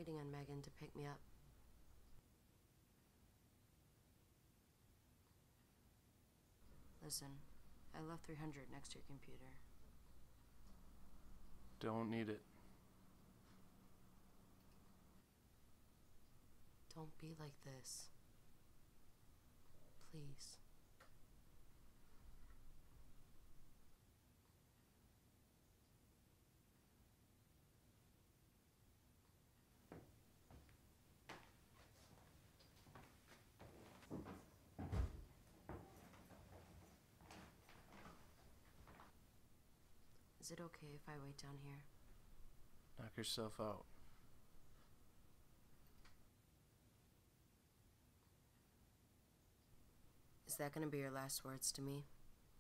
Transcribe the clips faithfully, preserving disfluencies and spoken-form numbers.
waiting on Megan to pick me up. Listen, I left three hundred next to your computer. Don't need it. Don't be like this. Please. Is it okay if I wait down here? Knock yourself out. Is that gonna be your last words to me?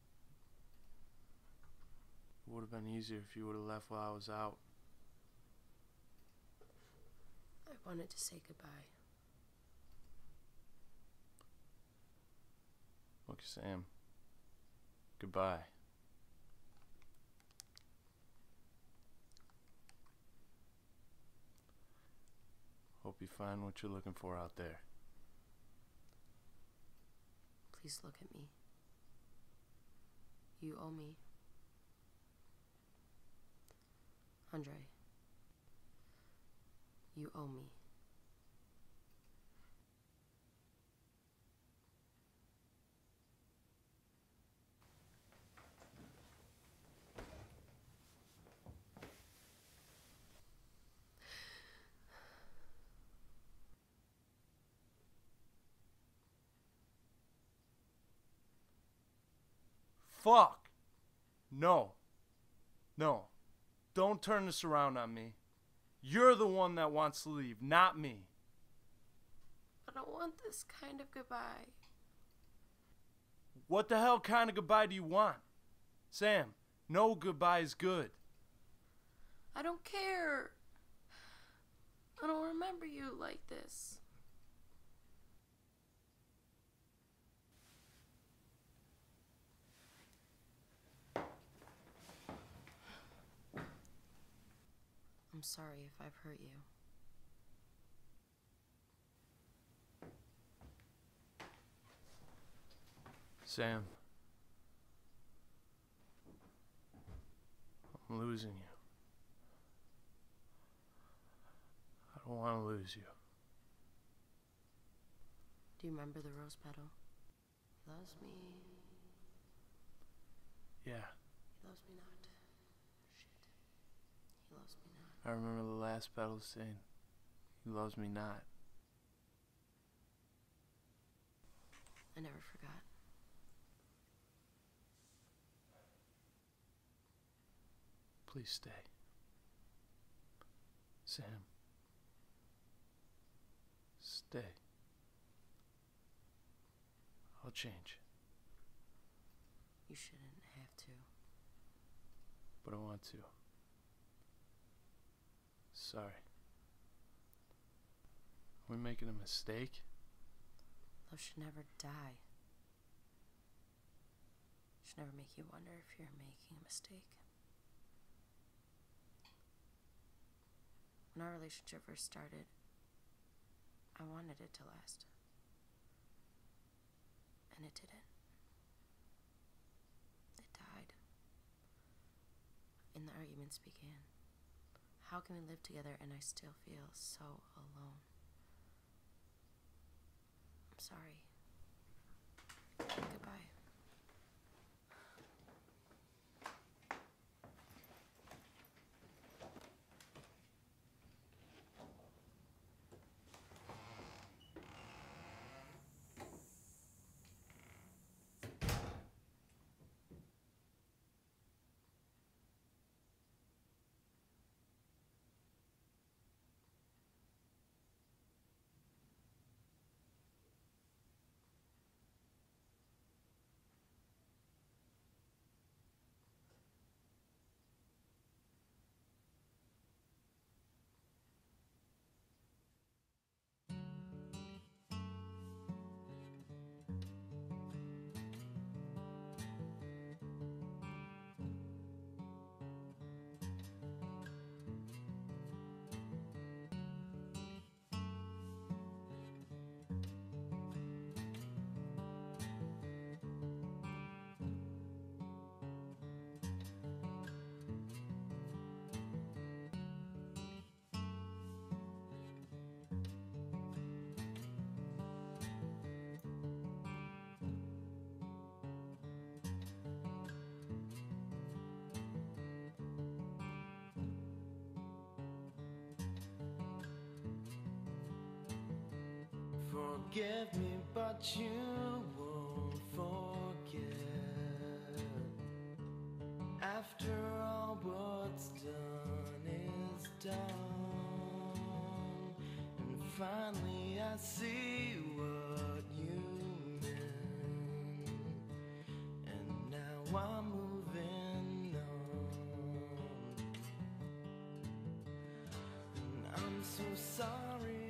It would have been easier if you would have left while I was out. I wanted to say goodbye. Look, Sam. Goodbye. Hope you find what you're looking for out there. Please look at me. You owe me. Andre. You owe me. Fuck! No. No. Don't turn this around on me. You're the one that wants to leave, not me. I don't want this kind of goodbye. What the hell kind of goodbye do you want? Sam, no goodbye is good. I don't care. I don't remember you like this. I'm sorry if I've hurt you. Sam, I'm losing you. I don't want to lose you. Do you remember the rose petal? He loves me. Yeah, He loves me not. Shit. He loves me not. I remember the last petal saying, "He loves me not." I never forgot. Please stay. Sam. Stay. I'll change. You shouldn't have to. But I want to. Sorry. Are we making a mistake? Love should never die. It should never make you wonder if you're making a mistake. When our relationship first started, I wanted it to last. And it didn't. It died. And the arguments began. How can we live together and I still feel so alone? I'm sorry. Goodbye. Forgive me, but you won't forget. After all what's done is done, and finally I see what you meant, and now I'm moving on. And I'm so sorry